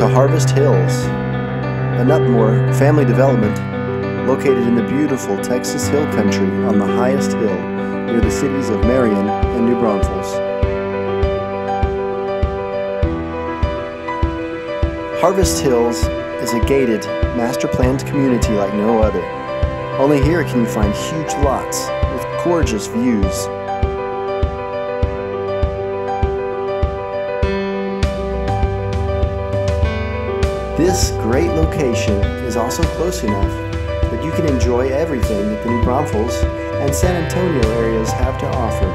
to Harvest Hills, an Upmore family development located in the beautiful Texas Hill Country on the highest hill near the cities of Marion and New Braunfels. Harvest Hills is a gated, master-planned community like no other. Only here can you find huge lots with gorgeous views. This great location is also close enough that you can enjoy everything that the New Braunfels and San Antonio areas have to offer.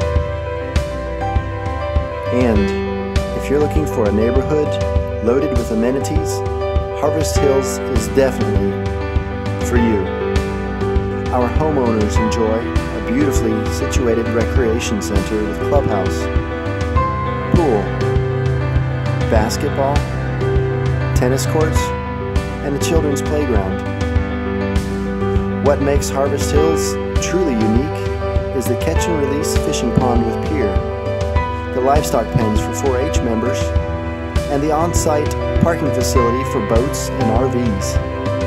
And if you're looking for a neighborhood loaded with amenities, Harvest Hills is definitely for you. Our homeowners enjoy a beautifully situated recreation center with clubhouse, pool, basketball, tennis courts, and a children's playground. What makes Harvest Hills truly unique is the catch and release fishing pond with pier, the livestock pens for 4-H members, and the on-site parking facility for boats and RVs.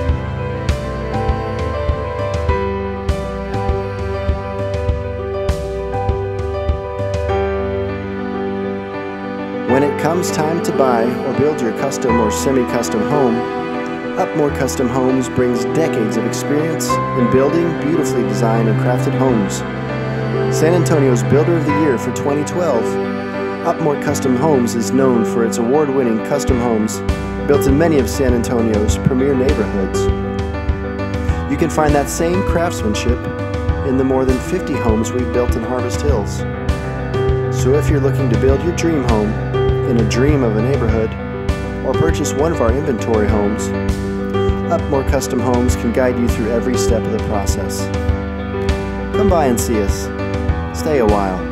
When it comes time to buy or build your custom or semi-custom home, Upmore Custom Homes brings decades of experience in building beautifully designed and crafted homes. San Antonio's Builder of the Year for 2012, Upmore Custom Homes is known for its award-winning custom homes built in many of San Antonio's premier neighborhoods. You can find that same craftsmanship in the more than 50 homes we've built in Harvest Hills. So if you're looking to build your dream home in a dream of a neighborhood, or purchase one of our inventory homes, Upmore Custom Homes can guide you through every step of the process. Come by and see us. Stay a while.